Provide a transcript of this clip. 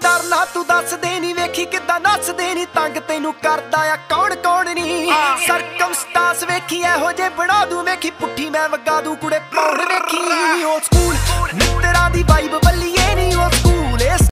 डरना तू दस दे नी वेखी किदां नसदे नी तंग तैनू करदा आ कौन कौन नी सरकमस्टांस वेखी एहो जे बना दूं वेखी पुट्ठी मैं वगा दूं कुड़े पौड़ वेखी